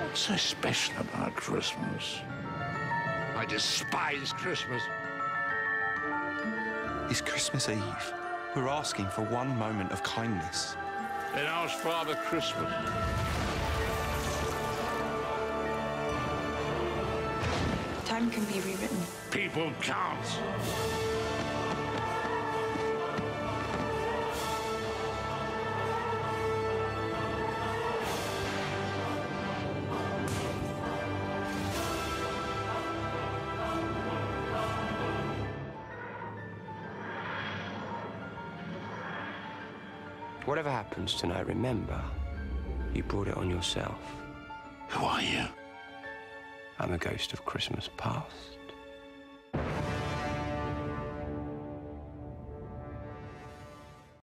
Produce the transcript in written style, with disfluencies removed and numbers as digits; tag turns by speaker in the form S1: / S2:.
S1: What's so special about Christmas? I despise Christmas.
S2: It's Christmas Eve. We're asking for one moment of kindness.
S1: Then ask Father Christmas.
S3: Time can be rewritten.
S1: People can't.
S4: Whatever happens tonight, remember, you brought it on yourself.
S1: Who are you?
S4: I'm a ghost of Christmas past.